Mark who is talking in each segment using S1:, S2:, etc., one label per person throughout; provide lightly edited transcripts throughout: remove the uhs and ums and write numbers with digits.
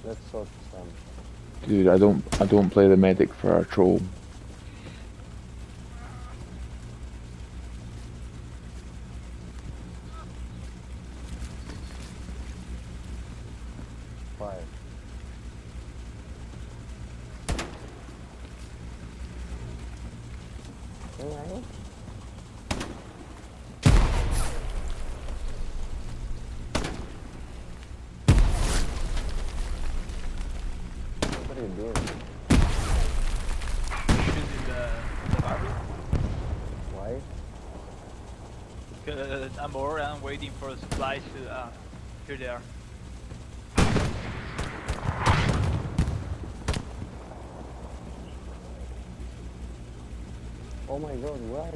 S1: Let's sort some.
S2: Dude, I don't play the medic for a troll.
S1: Fire. Alright. What are you doing?
S3: Shooting the Barbie.
S1: Why?
S3: Because I'm around waiting for supplies to, here they are.
S1: Oh my god, why?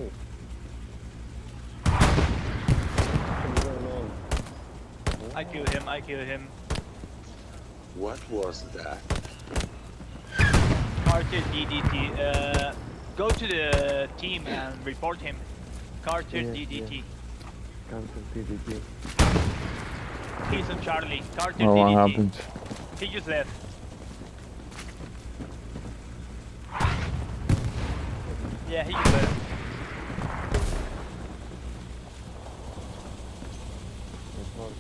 S3: I killed him.
S4: What was that?
S3: Carter DDT. Go to the team and report him. Carter
S1: Yes,
S3: DDT.
S1: yes. Cancel PDT.
S3: He's on Charlie. Carter
S2: Oh, what
S3: DDT.
S2: happened?
S3: He just left. Yeah, he just left.
S1: Report.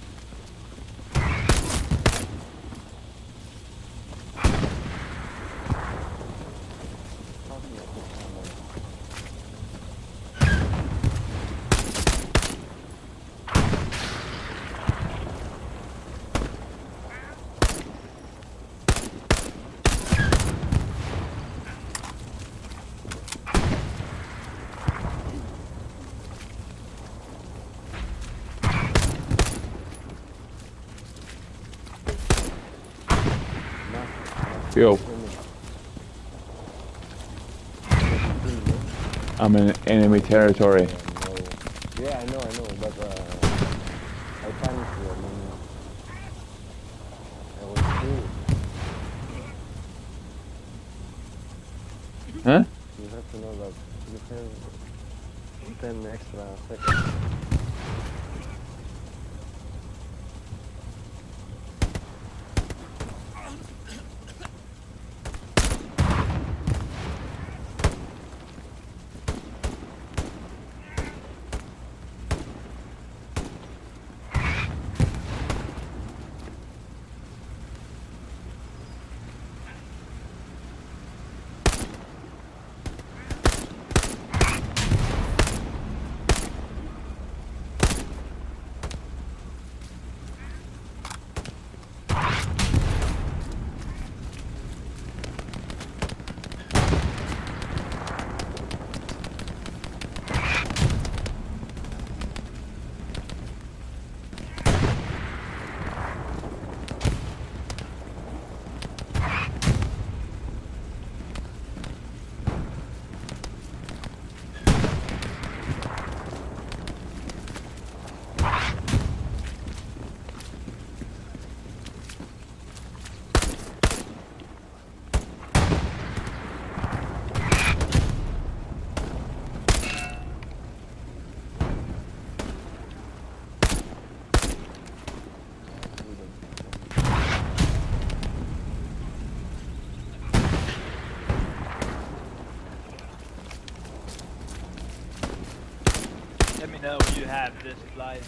S2: Yo, I'm in enemy territory.
S1: No. Yeah, I know, but I panicked you. I mean, I was cool.
S2: Huh?
S1: You have to know that you have 10 extra seconds.
S3: Let me know when you have the supplies.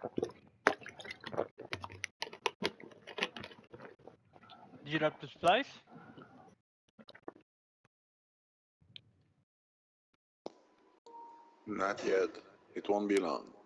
S3: Did you drop the supplies?
S4: Not yet. It won't be long.